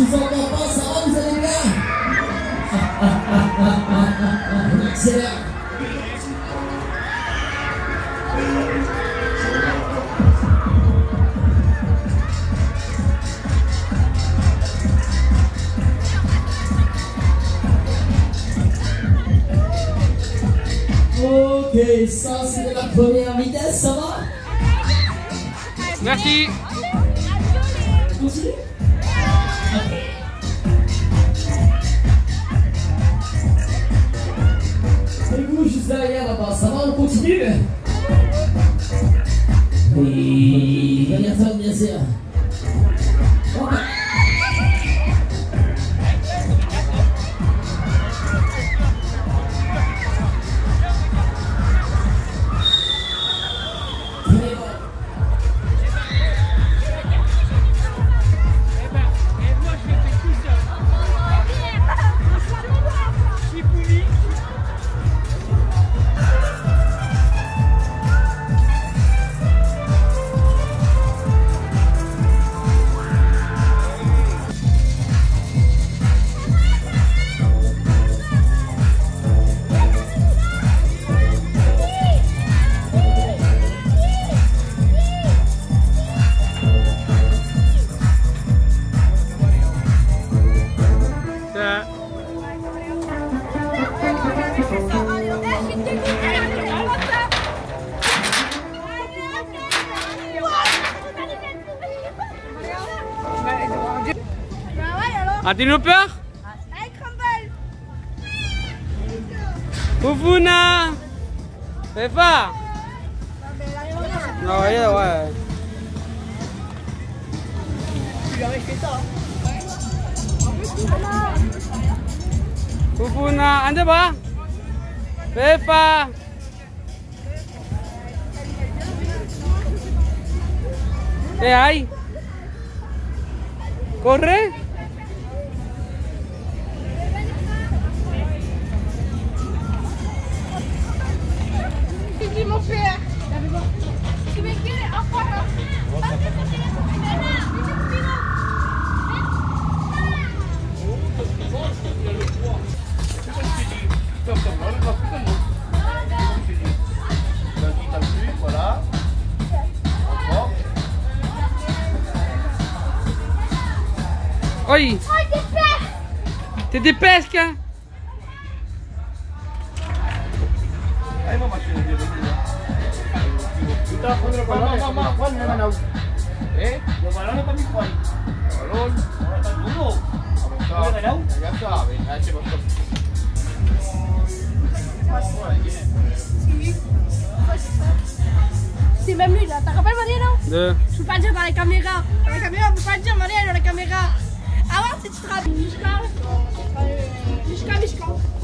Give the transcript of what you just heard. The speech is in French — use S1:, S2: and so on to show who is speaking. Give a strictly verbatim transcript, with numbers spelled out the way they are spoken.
S1: vous entends pas, ça va, vous allez bien? On accélère. Ok, ça c'est la première vitesse, ça va?
S2: Merci.
S1: Continue. Et vous, juste derrière là-bas, ça va, on continue? Oui, Vanderton, bien sûr. Ok.
S2: Ah, dis-nous peur?
S3: Hey, Crumble!
S2: Foufouna! Fais pas! Non, ouais, ouais.
S3: Tu lui avais fait ça,
S2: Foufouna, anda ba? Fais pas! Eh, ay! Corre!
S3: mon père. Tu me quieres afuera.
S4: Voilà.
S2: Oi! T'es des pesques, hein?
S4: Ay, mama, kita pun mama mama Juan naman daw. Eh, wala na kami Juan. Alon, wala tayong dulo. Wala na daw. Kaya sabi, ay si Boston.
S3: C'est même lui là, t'as rappelé Maria non?
S2: Deux.
S3: Je peux pas dire dans la caméra. Dans la caméra, on peut pas dire Maria dans la caméra. Ah ouais, si tu te rappelles. Mishka. Mishka, Mishka.